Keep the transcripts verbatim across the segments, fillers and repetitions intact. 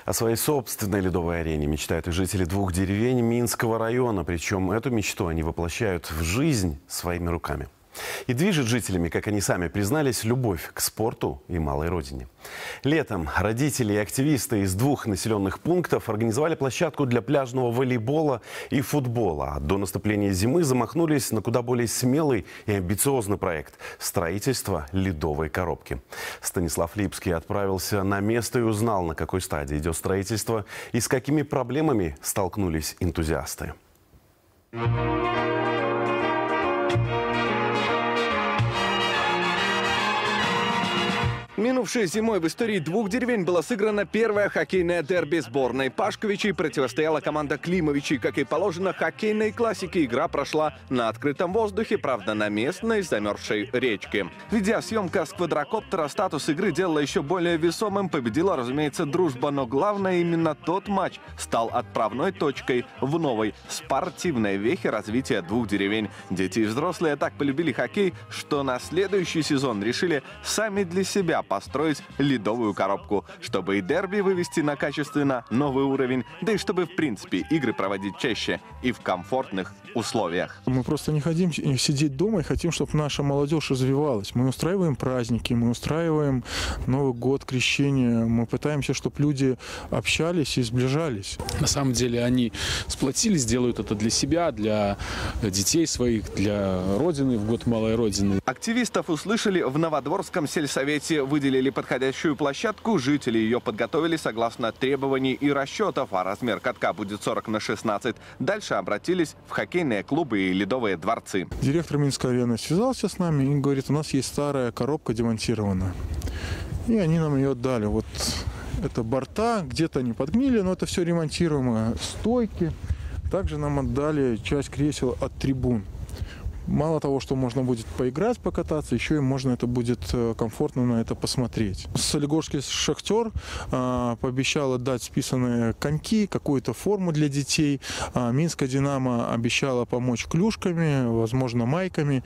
О своей собственной ледовой арене мечтают и жители двух деревень Минского района. Причем эту мечту они воплощают в жизнь своими руками. И движет жителями, как они сами признались, любовь к спорту и малой родине. Летом родители и активисты из двух населенных пунктов организовали площадку для пляжного волейбола и футбола. А до наступления зимы замахнулись на куда более смелый и амбициозный проект – строительство ледовой коробки. Станислав Липский отправился на место и узнал, на какой стадии идет строительство и с какими проблемами столкнулись энтузиасты. Минувшей зимой в истории двух деревень было сыграно первое хоккейное дерби сборной Пашковичей. Противостояла команда Климовичей. Как и положено хоккейной классике, игра прошла на открытом воздухе, правда, на местной замерзшей речке. Видеосъемка с квадрокоптера статус игры делала еще более весомым. Победила, разумеется, дружба, но главное, именно тот матч стал отправной точкой в новой спортивной вехе развития двух деревень. Дети и взрослые так полюбили хоккей, что на следующий сезон решили сами для себя построить ледовую коробку, чтобы и дерби вывести на качественно новый уровень, да и чтобы, в принципе, игры проводить чаще и в комфортных условиях. Мы просто не хотим сидеть дома и хотим, чтобы наша молодежь развивалась. Мы устраиваем праздники, мы устраиваем Новый год, крещение. Мы пытаемся, чтобы люди общались и сближались. На самом деле они сплотились, делают это для себя, для детей своих, для Родины в год малой Родины. Активистов услышали в Новодворском сельсовете, выделили подходящую площадку, жители ее подготовили согласно требований и расчетов, а размер катка будет сорок на шестнадцать. Дальше обратились в хоккейные клубы и ледовые дворцы. Директор Минской арены связался с нами и говорит: у нас есть старая коробка демонтированная. И они нам ее отдали. Вот это борта, где-то они подгнили, но это все ремонтируемые стойки. Также нам отдали часть кресел от трибун. Мало того, что можно будет поиграть, покататься, еще и можно это будет комфортно на это посмотреть. Солигорский шахтер а, пообещал отдать списанные коньки, какую-то форму для детей. А, Минская Динамо обещала помочь клюшками, возможно, майками.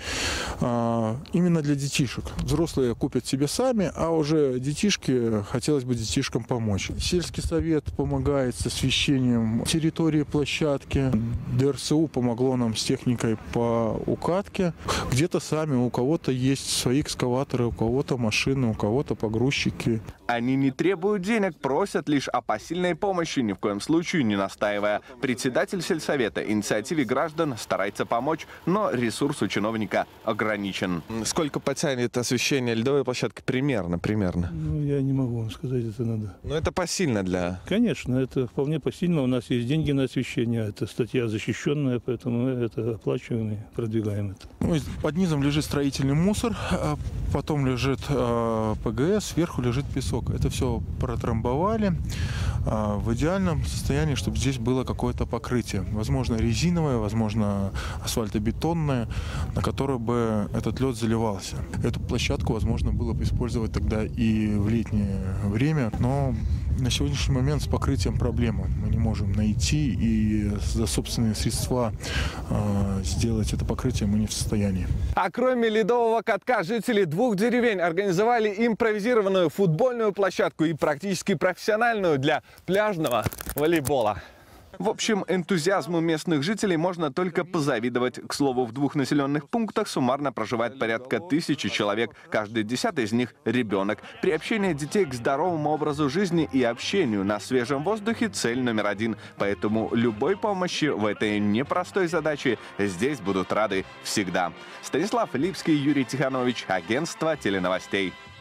А, именно для детишек. Взрослые купят себе сами, а уже детишки, хотелось бы детишкам помочь. Сельский совет помогает с освещением территории площадки. ДРСУ помогло нам с техникой по укатке. Где-то сами, у кого-то есть свои экскаваторы, у кого-то машины, у кого-то погрузчики. Они не требуют денег, просят лишь о посильной помощи, ни в коем случае не настаивая. Председатель сельсовета инициативе граждан старается помочь, но ресурс у чиновника ограничен. Сколько потянет освещение ледовой площадки? Примерно, примерно. Ну, я не могу вам сказать, это надо. Но это посильно для... Конечно, это вполне посильно. У нас есть деньги на освещение. Это статья защищенная, поэтому мы это оплачиваем и продвигаем это. Ну, под низом лежит строительный мусор, потом лежит э, ПГС, сверху лежит песок. Это все протрамбовали э, в идеальном состоянии, чтобы здесь было какое-то покрытие. Возможно, резиновое, возможно, асфальтобетонное, на которое бы этот лед заливался. Эту площадку возможно было бы использовать тогда и в летнее время, но на сегодняшний момент с покрытием проблема. Мы не можем найти и за собственные средства э, сделать это покрытие мы не в состоянии. А кроме ледового катка, жители двух деревень организовали импровизированную футбольную площадку и практически профессиональную для пляжного волейбола. В общем, энтузиазму местных жителей можно только позавидовать. К слову, в двух населенных пунктах суммарно проживает порядка тысячи человек. Каждый десятый из них – ребенок. Приобщение детей к здоровому образу жизни и общению на свежем воздухе – цель номер один. Поэтому любой помощи в этой непростой задаче здесь будут рады всегда. Станислав Липский, Юрий Тиханович, агентство теленовостей.